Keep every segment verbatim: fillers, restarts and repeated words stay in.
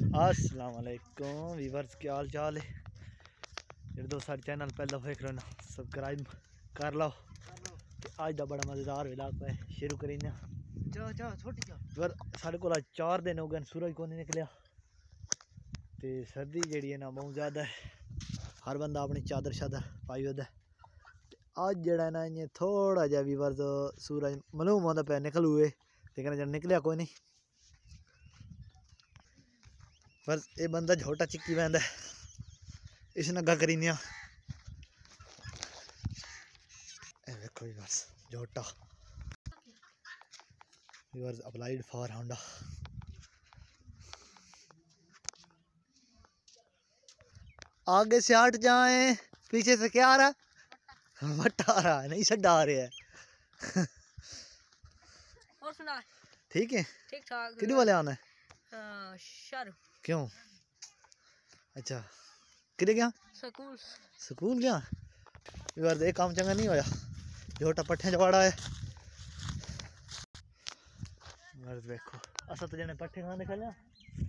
अस्सलाम वालेकुम वीवर्स, क्या हाल चाल है। जेह्ड़े दोस्त साढ़े चैनल पहले दफा देख रहे ना सब्सक्राइब कर लो। आज का बड़ा मज़ेदार इलाका है, शुरू करें साढ़े को चार दिन हो गए सूरज को नहीं निकलिया तो सर्दी जी है ना बहुत ज़्यादा है। हर बंदा अपनी चादर शादर पाई होता है। अज जड़ा ना इं थोड़ा जहा वीवर्स सूरज मलूम होता पे निकल हुए लेकिन जब निकलिया कोई नहीं। बस ये बंदा झोटा चिक्की पैंदा इस नगा करी देखो बस झोटा वीवर्स अप्लाइड फॉर होंडा। आगे से हट जाए, पीछे से क्या आ रहा है? वट्टा आ रहा है, नहीं सड्डा आ रहा है। और सुना ठीक है, ठीक ठाक। कितने वाले आना है? शर क्यों? अच्छा किधर गया? स्कूल स्कूल गया। वीवर्स एक काम चंगा नहीं होया, झोटा पट्ठे चवाड़ा है। वीवर्स देखो असा तो जने पट्ठे खाने खा लिया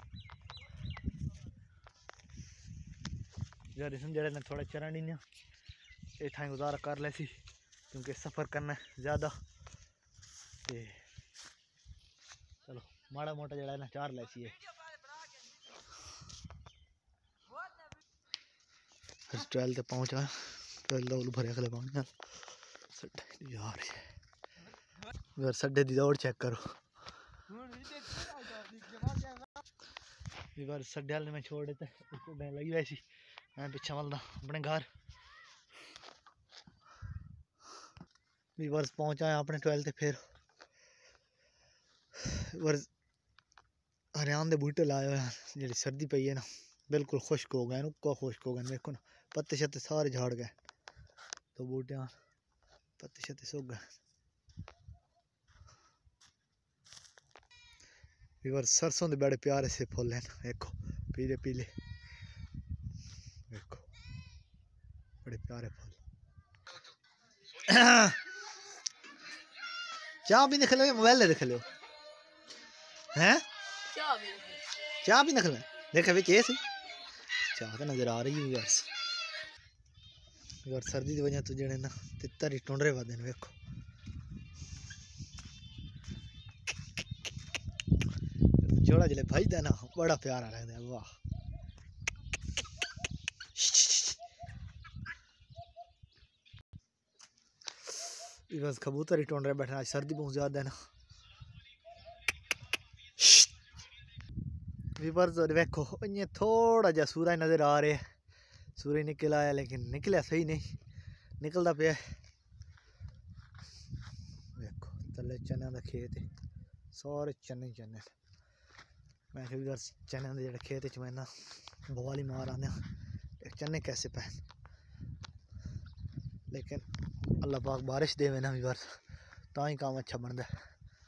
यार, इसमें जड़े ने थोड़ा चरण ही ये थाई गुजारा कर ले सी क्योंकि सफ़र करना ज़्यादा ते चलो माड़ा मोटा जड़ा ना चार ले सी है। ट्वेल्थ तक पहुँचा, ट्वेल्थ भरे अगले पानी यार यार सड्डे दी दौड़ चेक करो। बार सड्डे वाले में छोड़ देते उसको मैं लगी वैसी मैं पीछे मलदा अपने घर। वीवर्स पहुंचा है अपने ट्वेल्थ फिर वीवर्स हरियाण के बूटे लाए हुए जी सर्दी पई है ना बिल्कुल खुश्क हो गए, उक्का खुश्क हो गए। देखो ना पत्ते शत्ते सारे झाड़ गए, तो बूटे पत्ते शत्ते सूख गए। वीवर्स सरसों के बड़े प्यारे से फुल हैं, देखो पीले पीले, देखो बड़े प्यारे फूल। चाह भी निकले मोबाइल देख लो हैं, चाह भी निकले देखा बिच ये सी चाह तो नजर आ रही है। वीवर्स वीवर्स सर्दी की वजह तो जड़े ना तितर ही टुंडरे वादे ने देखो। जोड़ा जिले भाई दा ना बड़ा प्यारा लगता है। वाह बस कबूतर ही टोंड रहे बैठे, आज सर्दी बहुत ज़्यादा है ना। वीवर्स देखो इं थोड़ा जहा सूरज नज़र आ रहा है, सूरज निकल आया लेकिन निकलिया सही नहीं, निकलता पे। देखो थले चने का खेत है, सारे चने चने। मैं वीवर्स चने के जो खेत च मैं ना बवाली मार आने चने कैसे पै, लेकिन अल्लाह पाक बारिश देवे ना वीवर्स ता ही काम अच्छा बनता है।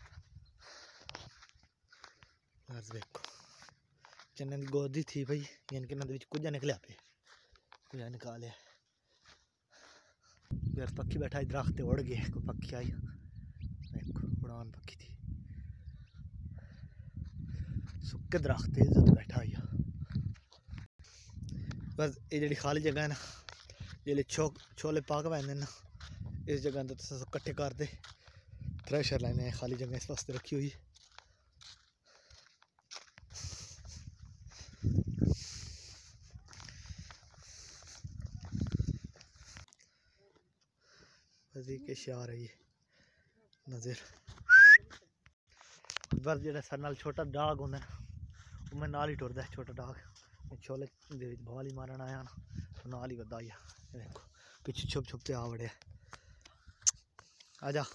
बस देखो चने की गोदी थी भाई यानी कि ना कुछ निकलिया पे कुछ निकाले यार। पक्षी बैठा है दरख्त उड़ गए, कोई पक्षी आई देखो उड़ान पक्षी थी सुक्के दरख्त इज्जत बैठा आई। बस ये जी खाली जगह है ना जिले छो छोले पाक पैंदे ना इस जगह तो कट्ठे करते थ्रैशर लैने खाली जगह इस वास्ते रखी हुई। के आ रही है नज़र। बस जो सर नाल छोटा डाग होंगे वो मैं नाल ही टुरदा है, छोटा डाग छोले बवाली मारन आया ना नाल ही बदा आया। देखो पिछे छुप छुप के आ बड़े आजा।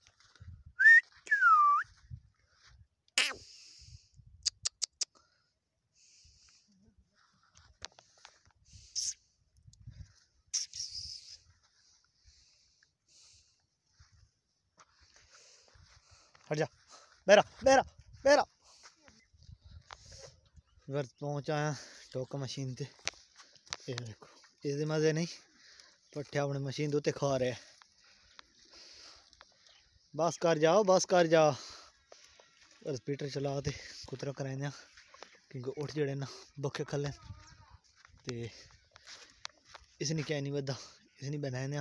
हट जा मेरा मेरा मेरा। वर्त पहुँचा टोका मशीन ते ये देखो ये मजे नहीं पट्ठे अपनी मशीन उत्ते खा रहे। बस कर जाओ बस कर जाओ, स्पीटर चला ते कुतरा कराइया क्योंकि उठ जड़े ना भुखे खले ते इस नहीं क्या नहीं बदा इस नहीं बनाने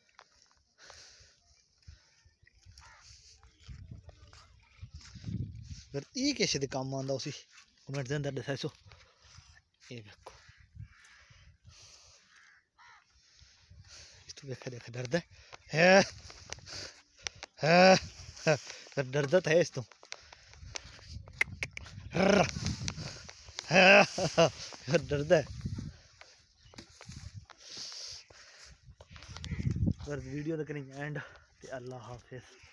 अगर ये किस दे काम आंदा उसी कमेंट दे अंदर दसो। ये देखो इस तो देखा देखा डरदा है है है डरदा था इस तो डरदा है। वीडियो तक नहीं एंड ते अल्लाह हाफिज।